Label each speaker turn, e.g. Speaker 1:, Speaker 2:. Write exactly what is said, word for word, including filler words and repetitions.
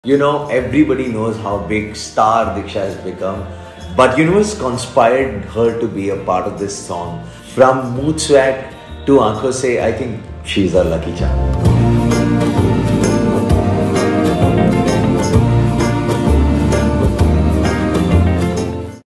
Speaker 1: You know, everybody knows how big star Diksha has become, but Universe conspired her to be a part of this song. From mood swag to aankhon se, I think she's a lucky charm.